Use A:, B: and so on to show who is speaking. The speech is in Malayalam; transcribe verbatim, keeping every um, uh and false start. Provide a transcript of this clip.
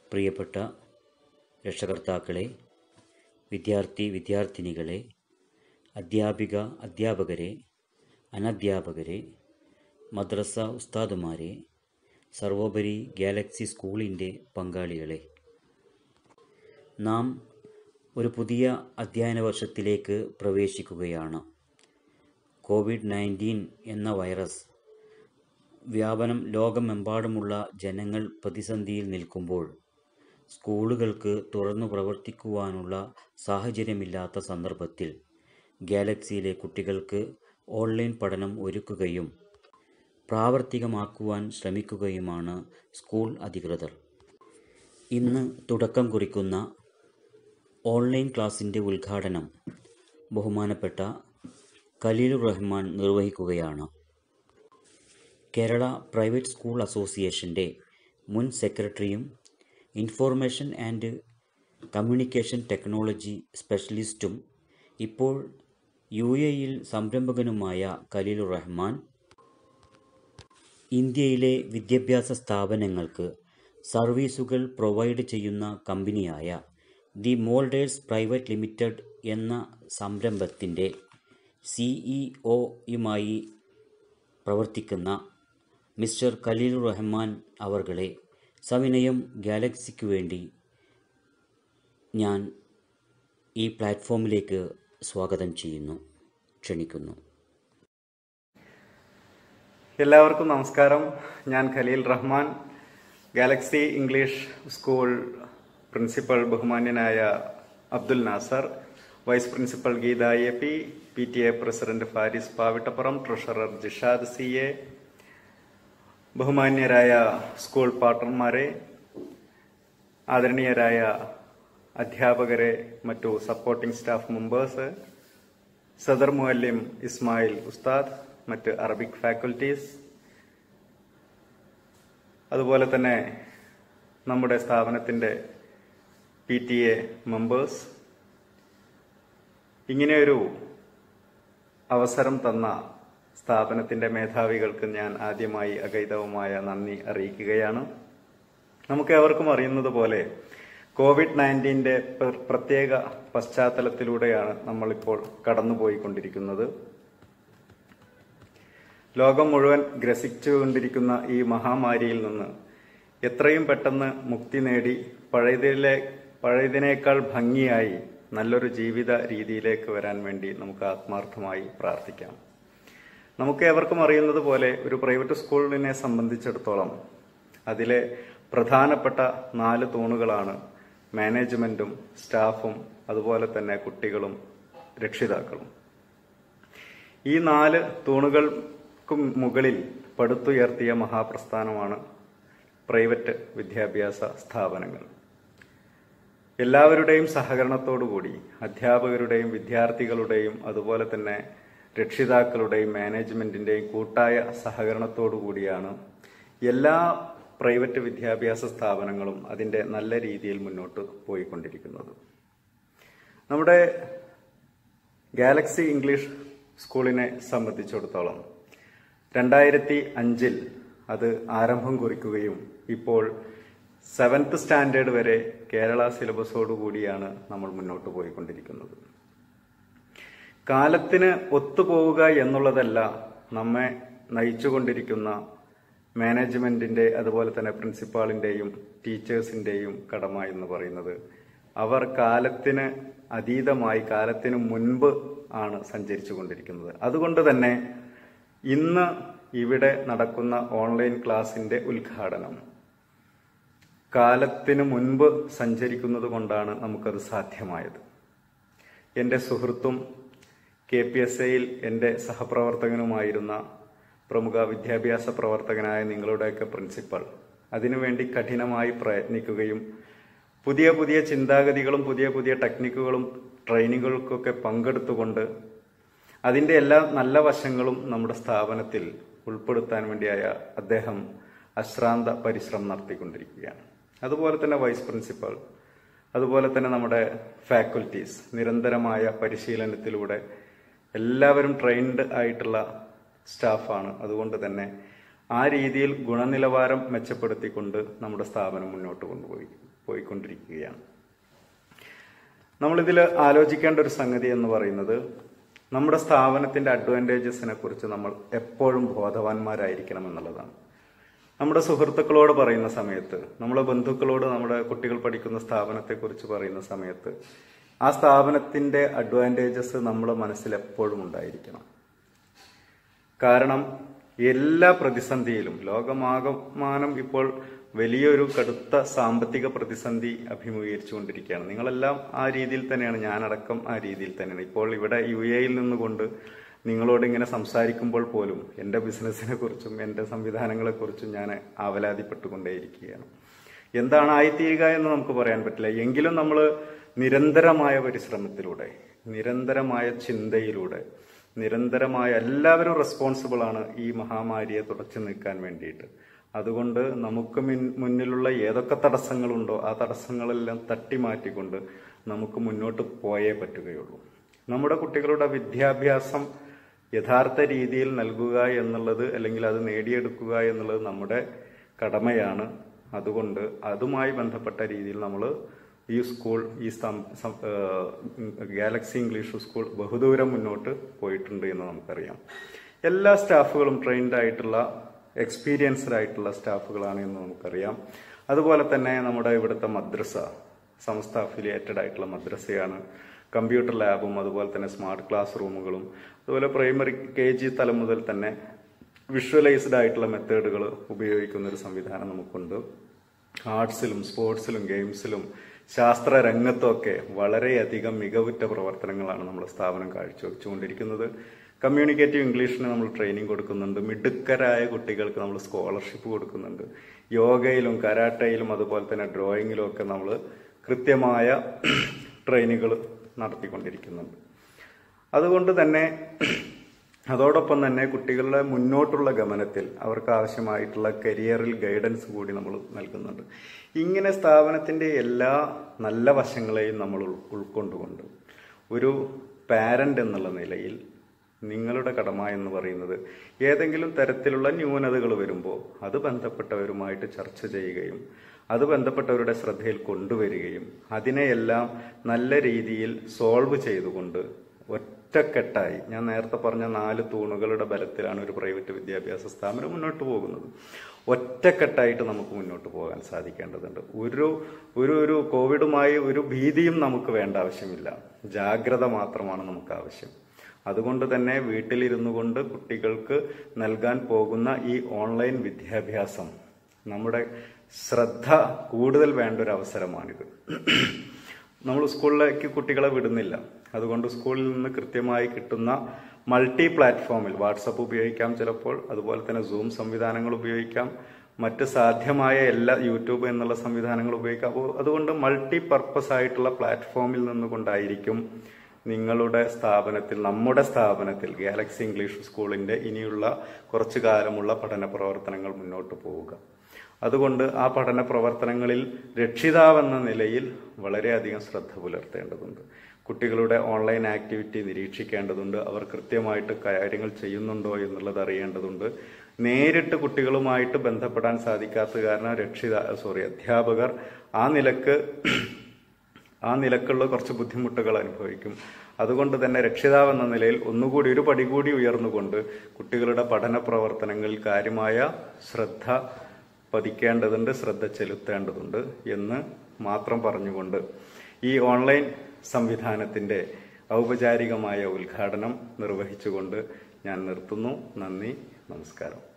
A: പ്രിയപ്പെട്ട രക്ഷകർത്താക്കളെ, വിദ്യാർത്ഥി വിദ്യാർത്ഥിനികളെ, അധ്യാപിക അധ്യാപകരെ, അനധ്യാപകരെ, മദ്രസ ഉസ്താദുമാരെ, സർവോപരി ഗാലക്സി സ്കൂളിൻ്റെ പങ്കാളികളെ, നാം ഒരു പുതിയ അധ്യയന വർഷത്തിലേക്ക് പ്രവേശിക്കുകയാണ്. കോവിഡ് നയൻറ്റീൻ എന്ന വൈറസ് വ്യാപനം ലോകമെമ്പാടുമുള്ള ജനങ്ങൾ പ്രതിസന്ധിയിൽ നിൽക്കുമ്പോൾ സ്കൂളുകൾക്ക് തുറന്നു പ്രവർത്തിക്കുവാനുള്ള സാഹചര്യമില്ലാത്ത സന്ദർഭത്തിൽ ഗാലക്സിയിലെ കുട്ടികൾക്ക് ഓൺലൈൻ പഠനം ഒരുക്കുകയും പ്രാവർത്തികമാക്കുവാൻ ശ്രമിക്കുകയുമാണ് സ്കൂൾ അധികൃതർ. ഇന്ന് തുടക്കം കുറിക്കുന്ന ഓൺലൈൻ ക്ലാസിൻ്റെ ഉദ്ഘാടനം ബഹുമാനപ്പെട്ട ഖലീലുർ റഹ്മാൻ നിർവഹിക്കുകയാണ്. കേരള പ്രൈവറ്റ് സ്കൂൾ അസോസിയേഷൻ്റെ മുൻ സെക്രട്ടറിയും ഇൻഫോർമേഷൻ ആൻഡ് കമ്മ്യൂണിക്കേഷൻ ടെക്നോളജി സ്പെഷ്യലിസ്റ്റും ഇപ്പോൾ യു എയിൽ സംരംഭകനുമായ ഖലീലുർ റഹ്മാൻ ഇന്ത്യയിലെ വിദ്യാഭ്യാസ സ്ഥാപനങ്ങൾക്ക് സർവീസുകൾ പ്രൊവൈഡ് ചെയ്യുന്ന കമ്പനിയായ ദി മോൾഡേഴ്സ് പ്രൈവറ്റ് ലിമിറ്റഡ് എന്ന സംരംഭത്തിൻ്റെ സിഇഒയുമായി പ്രവർത്തിക്കുന്ന മിസ്റ്റർ ഖലീലുർ റഹ്മാൻ അവർകളെ സവിനയം ഗാലക്സിക്കു വേണ്ടി ഞാൻ ഈ പ്ലാറ്റ്ഫോമിലേക്ക് സ്വാഗതം ചെയ്യുന്നു, ക്ഷണിക്കുന്നു.
B: എല്ലാവർക്കും നമസ്കാരം. ഞാൻ Khaleel Rahman, galaxy English school principal ബഹുമാന്യനായ Abdul Nasar, vice principal Geetha A P, P T A president Faris Pavittappuram, treasurer Jishad C A, ബഹുമാന്യരായ സ്കൂൾ പാർട്ണർമാരെ, ആദരണീയരായ അധ്യാപകരെ, മറ്റു സപ്പോർട്ടിംഗ് സ്റ്റാഫ് മെമ്പേഴ്സ്, സദർ മുഅല്ലിം ഇസ്മായിൽ ഉസ്താദ്, മറ്റ് അറബിക് ഫാക്കൽറ്റീസ്, അതുപോലെ തന്നെ നമ്മുടെ സ്ഥാപനത്തിൻ്റെ പി ടി എ മെമ്പേഴ്സ്, ഇങ്ങനെയൊരു അവസരം തന്ന സ്ഥാപനത്തിൻ്റെ മേധാവികൾക്ക് ഞാൻ ആദ്യമായി അഗൈതവമായ നന്ദി അറിയിക്കുകയാണ്. നമുക്ക് ഏവർക്കും അറിയുന്നത് പോലെ കോവിഡ് നയൻറ്റീൻ്റെ പ്രത്യേക പശ്ചാത്തലത്തിലൂടെയാണ് നമ്മളിപ്പോൾ കടന്നുപോയിക്കൊണ്ടിരിക്കുന്നത്. ലോകം മുഴുവൻ ഗ്രസിച്ചുകൊണ്ടിരിക്കുന്ന ഈ മഹാമാരിയിൽ നിന്ന് എത്രയും പെട്ടെന്ന് മുക്തി നേടി പഴയതിലെ പഴയതിനേക്കാൾ ഭംഗിയായി നല്ലൊരു ജീവിത രീതിയിലേക്ക് വരാൻ വേണ്ടി നമുക്ക് ആത്മാർത്ഥമായി പ്രാർത്ഥിക്കാം. നമുക്ക് ഏവർക്കും അറിയുന്നത് പോലെ ഒരു പ്രൈവറ്റ് സ്കൂളിനെ സംബന്ധിച്ചിടത്തോളം അതിലെ പ്രധാനപ്പെട്ട നാല് തൂണുകളാണ് മാനേജ്മെന്റും സ്റ്റാഫും അതുപോലെ തന്നെ കുട്ടികളും രക്ഷിതാക്കളും. ഈ നാല് തൂണുകൾക്കും മുകളിൽ പടുത്തുയർത്തിയ മഹാപ്രസ്ഥാനമാണ് പ്രൈവറ്റ് വിദ്യാഭ്യാസ സ്ഥാപനങ്ങൾ. എല്ലാവരുടെയും സഹകരണത്തോടുകൂടി അധ്യാപകരുടെയും വിദ്യാർത്ഥികളുടെയും അതുപോലെ തന്നെ രക്ഷിതാക്കളുടെയും മാനേജ്മെന്റിന്റെയും കൂട്ടായ സഹകരണത്തോടു കൂടിയാണ് എല്ലാ പ്രൈവറ്റ് വിദ്യാഭ്യാസ സ്ഥാപനങ്ങളും അതിൻ്റെ നല്ല രീതിയിൽ മുന്നോട്ട് പോയിക്കൊണ്ടിരിക്കുന്നത്. നമ്മുടെ ഗാലക്സി ഇംഗ്ലീഷ് സ്കൂളിനെ സംബന്ധിച്ചിടത്തോളം രണ്ടായിരത്തി അഞ്ചിൽ അത് ആരംഭം കുറിക്കുകയും ഇപ്പോൾ സെവൻത്ത് സ്റ്റാൻഡേർഡ് വരെ കേരള സിലബസോടുകൂടിയാണ് നമ്മൾ മുന്നോട്ട് പോയിക്കൊണ്ടിരിക്കുന്നത്. കാലത്തിന് ഒത്തുപോവുക എന്നുള്ളതല്ല നമ്മെ നയിച്ചുകൊണ്ടിരിക്കുന്ന മാനേജ്മെന്റിന്റെ അതുപോലെ തന്നെ പ്രിൻസിപ്പാളിന്റെയും ടീച്ചേഴ്സിന്റെയും കടമ എന്ന് പറയുന്നത്. അവർ കാലത്തിന് അതീതമായി കാലത്തിന് മുൻപ് ആണ് സഞ്ചരിച്ചു കൊണ്ടിരിക്കുന്നത്. അതുകൊണ്ട് തന്നെ ഇന്ന് ഇവിടെ നടക്കുന്ന ഓൺലൈൻ ക്ലാസിന്റെ ഉദ്ഘാടനം കാലത്തിന് മുൻപ് സഞ്ചരിക്കുന്നത് കൊണ്ടാണ് നമുക്കത് സാധ്യമായത്. എൻ്റെ സുഹൃത്തും കെ പി എസ് എയിൽ എൻ്റെ സഹപ്രവർത്തകനുമായിരുന്ന പ്രമുഖ വിദ്യാഭ്യാസ പ്രവർത്തകനായ നിങ്ങളുടെയൊക്കെ പ്രിൻസിപ്പൽ അതിനുവേണ്ടി കഠിനമായി പ്രയത്നിക്കുകയും പുതിയ പുതിയ ചിന്താഗതികളും പുതിയ പുതിയ ടെക്നിക്കുകളും ട്രെയിനിങ്ങുകൾക്കൊക്കെ പങ്കെടുത്തുകൊണ്ട് അതിൻ്റെ എല്ലാ നല്ല വശങ്ങളും നമ്മുടെ സ്ഥാപനത്തിൽ ഉൾപ്പെടുത്താൻ വേണ്ടിയായ അദ്ദേഹം അശ്രാന്ത പരിശ്രമം നടത്തിക്കൊണ്ടിരിക്കുകയാണ്. അതുപോലെ തന്നെ വൈസ് പ്രിൻസിപ്പൽ, അതുപോലെ തന്നെ നമ്മുടെ ഫാക്കൽറ്റീസ് നിരന്തരമായ പരിശീലനത്തിലൂടെ എല്ലാവരും ട്രെയിൻഡ് ആയിട്ടുള്ള സ്റ്റാഫാണ്. അതുകൊണ്ട് തന്നെ ആ രീതിയിൽ ഗുണനിലവാരം മെച്ചപ്പെടുത്തിക്കൊണ്ട് നമ്മുടെ സ്ഥാപനം മുന്നോട്ട് കൊണ്ടുപോയി. പോയിക്കൊണ്ടിരിക്കുകയാണ്. നമ്മളിതിൽ ആലോചിക്കേണ്ട ഒരു സംഗതി എന്ന് പറയുന്നത്, നമ്മുടെ സ്ഥാപനത്തിന്റെ അഡ്വാൻറ്റേജസിനെ കുറിച്ച് നമ്മൾ എപ്പോഴും ബോധവാന്മാരായിരിക്കണം എന്നുള്ളതാണ്. നമ്മുടെ സുഹൃത്തുക്കളോട് പറയുന്ന സമയത്ത്, നമ്മുടെ ബന്ധുക്കളോട് നമ്മുടെ കുട്ടികൾ പഠിക്കുന്ന സ്ഥാപനത്തെക്കുറിച്ച് പറയുന്ന സമയത്ത് ആ സ്ഥാപനത്തിന്റെ അഡ്വാൻറ്റേജസ് നമ്മുടെ മനസ്സിൽ എപ്പോഴും ഉണ്ടായിരിക്കണം. കാരണം എല്ലാ പ്രതിസന്ധിയിലും, ലോകമാകമാനം ഇപ്പോൾ വലിയൊരു കടുത്ത സാമ്പത്തിക പ്രതിസന്ധി അഭിമുഖീകരിച്ചുകൊണ്ടിരിക്കുകയാണ്. നിങ്ങളെല്ലാം ആ രീതിയിൽ തന്നെയാണ്, ഞാനടക്കം ആ രീതിയിൽ തന്നെയാണ്. ഇപ്പോൾ ഇവിടെ യു എയിൽ നിന്നുകൊണ്ട് നിങ്ങളോട് ഇങ്ങനെ സംസാരിക്കുമ്പോൾ പോലും എൻ്റെ ബിസിനസ്സിനെ കുറിച്ചും എൻ്റെ സംവിധാനങ്ങളെക്കുറിച്ചും ഞാൻ ആവലാതിപ്പെട്ടുകൊണ്ടേയിരിക്കുകയാണ്. എന്താണ് ആയിത്തീരുക എന്ന് നമുക്ക് പറയാൻ പറ്റില്ല. എങ്കിലും നമ്മൾ നിരന്തരമായ പരിശ്രമത്തിലൂടെ, നിരന്തരമായ ചിന്തയിലൂടെ, നിരന്തരമായ എല്ലാവരും റെസ്പോൺസിബിൾ ആണ് ഈ മഹാമാരിയെ തുടച്ചു നീക്കാൻ വേണ്ടിയിട്ട്. അതുകൊണ്ട് നമുക്ക് മുന്നിലുള്ള ഏതൊക്കെ തടസ്സങ്ങളുണ്ടോ ആ തടസ്സങ്ങളെല്ലാം തട്ടിമാറ്റിക്കൊണ്ട് നമുക്ക് മുന്നോട്ട് പോയേ പറ്റുകയുള്ളൂ. നമ്മുടെ കുട്ടികളുടെ വിദ്യാഭ്യാസം യഥാർത്ഥ രീതിയിൽ നൽകുക എന്നുള്ളത്, അല്ലെങ്കിൽ അത് നേടിയെടുക്കുക എന്നുള്ളത് നമ്മുടെ കടമയാണ്. അതുകൊണ്ട് അതുമായി ബന്ധപ്പെട്ട രീതിയിൽ നമ്മൾ ഈ സ്കൂൾ, ഈ ഗാലക്സി ഇംഗ്ലീഷ് സ്കൂൾ ബഹുദൂരം മുന്നോട്ട് പോയിട്ടുണ്ട് എന്ന് നമുക്കറിയാം. എല്ലാ സ്റ്റാഫുകളും ട്രെയിൻഡ് ആയിട്ടുള്ള, എക്സ്പീരിയൻസ്ഡ് ആയിട്ടുള്ള സ്റ്റാഫുകളാണ് എന്ന് നമുക്കറിയാം. അതുപോലെ തന്നെ നമ്മുടെ ഇവിടുത്തെ മദ്രസ സമസ്ത അഫിലിയേറ്റഡ് ആയിട്ടുള്ള മദ്രസയാണ്. കമ്പ്യൂട്ടർ ലാബും അതുപോലെ തന്നെ സ്മാർട്ട് ക്ലാസ് റൂമുകളും, അതുപോലെ പ്രൈമറി കെ ജി തലം മുതൽ തന്നെ വിഷ്വലൈസ്ഡ് ആയിട്ടുള്ള മെത്തേഡുകൾ ഉപയോഗിക്കുന്ന ഒരു സംവിധാനം നമുക്കുണ്ട്. ആർട്സിലും സ്പോർട്സിലും ഗെയിംസിലും ശാസ്ത്ര രംഗത്തൊക്കെ വളരെയധികം മികവുറ്റ പ്രവർത്തനങ്ങളാണ് നമ്മുടെ സ്ഥാപനം കാഴ്ചവെച്ചുകൊണ്ടിരിക്കുന്നത്. കമ്മ്യൂണിക്കേറ്റീവ് ഇംഗ്ലീഷിന് നമ്മൾ ട്രെയിനിങ് കൊടുക്കുന്നുണ്ട്. മിടുക്കരായ കുട്ടികൾക്ക് നമ്മൾ സ്കോളർഷിപ്പ് കൊടുക്കുന്നുണ്ട്. യോഗയിലും കരാട്ടയിലും അതുപോലെ തന്നെ ഡ്രോയിങ്ങിലും ഒക്കെ നമ്മൾ കൃത്യമായ ട്രെയിനുകൾ നടത്തിക്കൊണ്ടിരിക്കുന്നുണ്ട്. അതുകൊണ്ട് തന്നെ അതോടൊപ്പം തന്നെ കുട്ടികളുടെ മുന്നോട്ടുള്ള ഗമനത്തിൽ അവർക്ക് ആവശ്യമായിട്ടുള്ള കരിയറിൽ ഗൈഡൻസ് കൂടി നമ്മൾ നൽകുന്നുണ്ട്. ഇങ്ങനെ സ്ഥാപനത്തിന്റെ എല്ലാ നല്ല വശങ്ങളെയും നമ്മൾ ഉൾക്കൊണ്ടുകൊണ്ട് ഒരു പാരന്റ് എന്നുള്ള നിലയിൽ നിങ്ങളുടെ കടമ എന്ന് പറയുന്നത്, ഏതെങ്കിലും തരത്തിലുള്ള ന്യൂനതകൾ വരുമ്പോൾ അത് ബന്ധപ്പെട്ടവരുമായിട്ട് ചർച്ച ചെയ്യുകയും അത് ബന്ധപ്പെട്ടവരുടെ ശ്രദ്ധയിൽ കൊണ്ടുവരികയും അതിനെയെല്ലാം നല്ല രീതിയിൽ സോൾവ് ചെയ്തുകൊണ്ട് ഒറ്റക്കെട്ടായി, ഞാൻ നേരത്തെ പറഞ്ഞ നാല് തൂണുകളുടെ ബലത്തിലാണ് ഒരു പ്രൈവറ്റ് വിദ്യാഭ്യാസ സ്ഥാപനം മുന്നോട്ട് പോകുന്നത്. ഒറ്റക്കെട്ടായിട്ട് നമുക്ക് മുന്നോട്ട് പോകാൻ സാധിക്കേണ്ടതുണ്ട്. ഒരു ഒരു ഒരു കോവിഡുമായി ഒരു ഭീതിയും നമുക്ക് വേണ്ട ആവശ്യമില്ല. ജാഗ്രത മാത്രമാണ് നമുക്ക് ആവശ്യം. അതുകൊണ്ട് തന്നെ വീട്ടിലിരുന്നു കൊണ്ട് കുട്ടികൾക്ക് നൽകാൻ പോകുന്ന ഈ ഓൺലൈൻ വിദ്യാഭ്യാസം നമ്മുടെ ശ്രദ്ധ കൂടുതൽ വേണ്ട ഒരു അവസരമാണിത്. നമ്മൾ സ്കൂളിലേക്ക് കുട്ടികളെ വിടുന്നില്ല. അതുകൊണ്ട് സ്കൂളിൽ നിന്ന് കൃത്യമായി കിട്ടുന്ന മൾട്ടി പ്ലാറ്റ്ഫോമിൽ വാട്സപ്പ് ഉപയോഗിക്കാം, ചിലപ്പോൾ അതുപോലെ തന്നെ സൂം സംവിധാനങ്ങൾ ഉപയോഗിക്കാം, മറ്റ് സാധ്യമായ എല്ലാ യൂട്യൂബ് എന്നുള്ള സംവിധാനങ്ങൾ ഉപയോഗിക്കാം. അപ്പോൾ അതുകൊണ്ട് മൾട്ടി പർപ്പസ് ആയിട്ടുള്ള പ്ലാറ്റ്ഫോമിൽ നിന്നുകൊണ്ടായിരിക്കും നിങ്ങളുടെ സ്ഥാപനത്തിൽ, നമ്മുടെ സ്ഥാപനത്തിൽ ഗാലക്സി ഇംഗ്ലീഷ് സ്കൂളിന്റെ ഇനിയുള്ള കുറച്ചു കാലമുള്ള പഠന പ്രവർത്തനങ്ങൾ മുന്നോട്ട് പോവുക. അതുകൊണ്ട് ആ പഠന പ്രവർത്തനങ്ങളിൽ രക്ഷിതാവെന്ന നിലയിൽ വളരെയധികം ശ്രദ്ധ പുലർത്തേണ്ടതുണ്ട്. കുട്ടികളുടെ ഓൺലൈൻ ആക്ടിവിറ്റി നിരീക്ഷിക്കേണ്ടതുണ്ട്. അവർ കൃത്യമായിട്ട് കാര്യങ്ങൾ ചെയ്യുന്നുണ്ടോ എന്നുള്ളത് അറിയേണ്ടതുണ്ട്. നേരിട്ട് കുട്ടികളുമായിട്ട് ബന്ധപ്പെടാൻ സാധിക്കാത്ത കാരണം രക്ഷിതാ സോറി അധ്യാപകർ ആ നിലക്ക് ആ നിലക്കുള്ള കുറച്ച് ബുദ്ധിമുട്ടുകൾ അനുഭവിക്കും. അതുകൊണ്ട് തന്നെ രക്ഷിതാവെന്ന നിലയിൽ ഒന്നുകൂടി ഒരു പടി കൂടി ഉയർന്നുകൊണ്ട് കുട്ടികളുടെ പഠന പ്രവർത്തനങ്ങളിൽ കാര്യമായ ശ്രദ്ധ പതിക്കേണ്ടതുണ്ട്, ശ്രദ്ധ ചെലുത്തേണ്ടതുണ്ട് എന്ന് മാത്രം പറഞ്ഞുകൊണ്ട് ഈ ഓൺലൈൻ സംവിധാനത്തിന്റെ ഔപചാരികമായ ഉദ്ഘാടനം നിർവഹിച്ചുകൊണ്ട് ഞാൻ നിർത്തുന്നു. നന്ദി, നമസ്കാരം.